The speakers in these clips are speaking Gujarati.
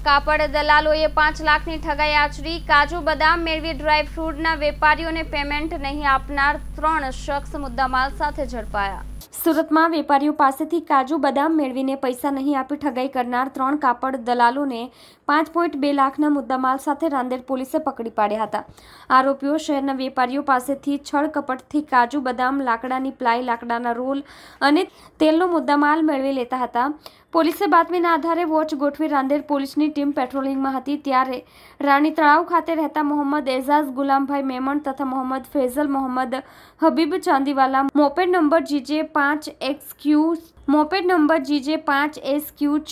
કાપડ દલાલોએ 5 લાખની ઠગાઈ આચરી। કાજુ બદામ મેળવી ડ્રાયફ્રૂટના વેપારીઓને પેમેન્ટ નહીં આપનાર 3 શખ્સ મુદ્દામાલ સાથે ઝડપાયા। સુરતમાં વેપારીઓ પાસેથી કાજુ બદામ મેળવીને પૈસા નહીં આપી ઠગાઈ કરનાર 3 કાપડ દલાલોને 5.2 લાખના મુદ્દામાલ સાથે રાંદેર પોલીસે પકડી પાડ્યા હતા। આરોપીઓ શહેરના વેપારીઓ પાસેથી છળ કપટથી કાજુ બદામ, લાકડાની પ્લાય, લાકડાના રોલ અને તેલનો મુદ્દામાલ મેળવી લેતા હતા। પોલીસે બાતમીના આધારે વોચ ગોઠવી રાંદેર પોલીસની ટીમ પેટ્રોલિંગમાં હતી ત્યારે રાણી તળાવ ખાતે રહેતા મોહમ્મદ એઝાઝ ગુલામભાઈ મેમણ તથા Mohammad Faizal Mohammad Habib Chandiwala moped number GJ5SQ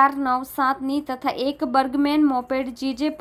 6497ની તથા એક બર્ગમેન મોપેડ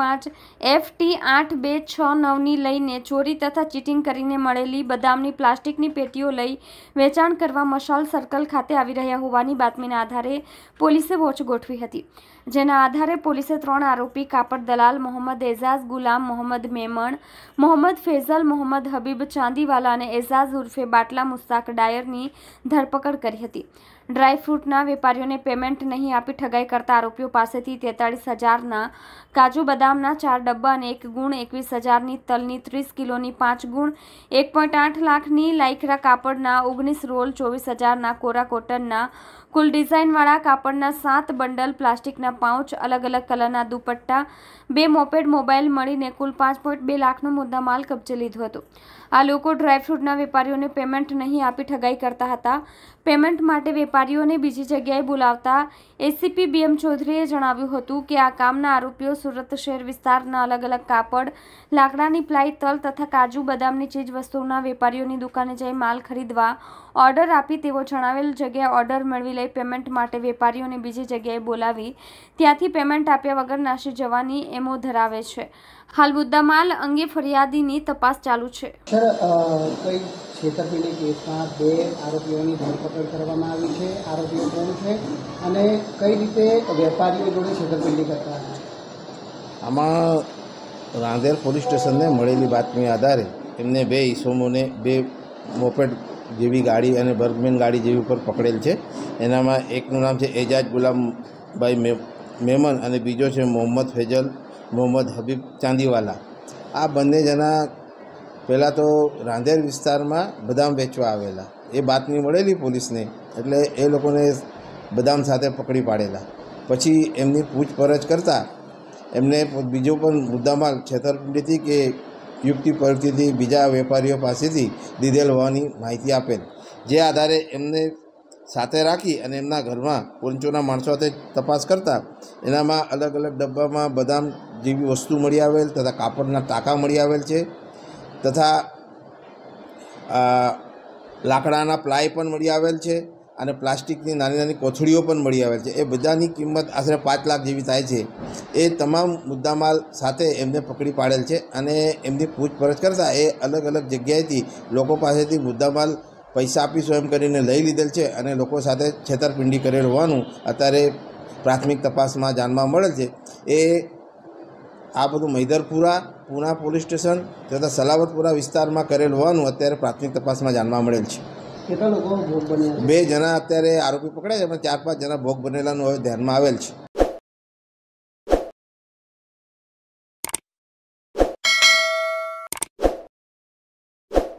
GJ5FT 8269ની લઈને ચોરી તથા ચીટિંગ કરીને મળેલી બદામની પ્લાસ્ટિકની પેટીઓ લઈ વેચાણ કરવા મશાલ સર્કલ ખાતે આવી રહ્યા હોવાની બાતમીના આધારે પોલીસે વોચ ગોઠવી હતી, જેના આધારે પોલીસે 3 આરોપી કાપડ દલાલ મોહમ્મદ એઝાઝ ગુલામ મોહમ્મદ મેમણ, મોહમ્મદ ફૈઝલ મોહમ્મદ હબીબ ચાંદીવાલા અને એઝાઝ ઉર્ફે બાટલા મુસ્તાક ડાયરની ધરપકડ કરી હતી। ડ્રાયફ્રૂટના વેપારીઓને પેમેન્ટ નહીં આપી ઠગાઈ કરતા આરોપીઓ પાસેથી 43,000ના કાજુ બદામના 4 ડબ્બા અને 1 ગુણ, 21,000ની તલની 30 કિલોની 5 ગુણ, 1.8 લાખની લાઇક્રા કાપડના 19 રોલ, 24,000ના કોરા કોટનના કુલ ડિઝાઇનવાળા કાપડના 7 બંડલ, પ્લાસ્ટિકના પાઉચ, અલગ અલગ કલરના દુપટ્ટા, 2 મોપેડ મોબાઈલ મળીને કુલ 5.2 લાખનો મુદ્દામાલ કબજે લીધો હતો। આ લોકો ડ્રાયફ્રૂટના વેપારીઓને પેમેન્ટ નહીં આપી ઠગાઈ કરતા હતા। પેમેન્ટ માટે વેપારીઓને બીજી જગ્યાએ બોલાવતા એસીપી BM ચૌધરીએ જણાવ્યું હતું કે આ કામના આરોપીઓ સુરત શહેર વિસ્તારના અલગ અલગ કાપડ, લાકડાની પ્લાય, તલ તથા કાજુ બદામની ચીજ વસ્તુઓના વેપારીઓની દુકાને જઈ માલ ખરીદવા ઓર્ડર આપી તેઓ જણાવેલ જગ્યાએ ઓર્ડર મેળવી લઈ પેમેન્ટ માટે વેપારીઓને બીજી જગ્યાએ બોલાવી ત્યાંથી પેમેન્ટ આપ્યા વગર નાસી જવાની એમો ધરાવે છે। હાલ મુદ્દામાલ અંગે ફરિયાદીની તપાસ ચાલુ છે। કઈ છેતરપિંડી કેસમાં 2 આરોપીઓની ધરપકડ કરવામાં આવી છે? આરોપીઓ કોણ છે અને કઈ રીતે વેપારીઓ જોડે છેતરપિંડી કરતા હતા? આમાં રાંદેર પોલીસ સ્ટેશનને મળેલી બાતમી આધારે એમને 2 ઈસમોને 2 મોપેડ જેવી ગાડી અને બર્ગમેન ગાડી જેવી ઉપર પકડેલ છે। એનામાં એકનું નામ છે એજાજ ગુલામભાઈ મેમન અને બીજો છે મોહમ્મદ ફૈઝલ મોહમ્મદ હબીબ ચાંદીવાલા। આ બંને જણા પહેલાં તો રાંદેર વિસ્તારમાં બદામ વેચવા આવેલા, એ બાતમી મળેલી પોલીસને એટલે એ લોકોને બદામ સાથે પકડી પાડેલા। પછી એમની પૂછપરછ કરતાં એમને બીજો પણ મુદ્દામાલ છેતરપિંડીથી કે યુક્તિ પરથી બીજા વેપારીઓ પાસેથી લીધેલ હોવાની માહિતી આપેલ, જે આધારે એમને સાથે રાખી અને એમના ઘરમાં પોંચોના માણસો સાથે તપાસ કરતાં એનામાં અલગ અલગ ડબ્બામાં બદામ જેવી વસ્તુ મળી આવેલ તથા કાપડના ટાંકા મળી આવેલ છે તથા લાકડાના પ્લાય પણ મળી આવેલ છે અને પ્લાસ્ટિકની નાની નાની કોથળીઓ પણ મળી આવેલ છે। એ બધાની કિંમત આશરે 5 લાખ જેવી થાય છે। એ તમામ મુદ્દામાલ સાથે એમને પકડી પાડેલ છે અને એમની પૂછપરછ કરતાં એ અલગ અલગ જગ્યાએથી લોકો પાસેથી મુદ્દામાલ પૈસા આપીશું એમ કરીને લઈ લીધેલ છે અને લોકો સાથે છેતરપિંડી કરેલ હોવાનું અત્યારે પ્રાથમિક તપાસમાં જાણવા મળેલ છે। એ આ બધું મૈદરપુરા પૂના પોલીસ સ્ટેશન તથા સલાવતપુરા વિસ્તારમાં કરેલ હોવાનું અત્યારે પ્રાથમિક તપાસમાં જાણવા મળેલ છે। કેટલા લોકો ભોગ બન્યા? 2 જણા અત્યારે આરોપી પકડાયા છે, 4-5 જણા ભોગ બનેલાનું હવે ધ્યાનમાં આવેલ છે।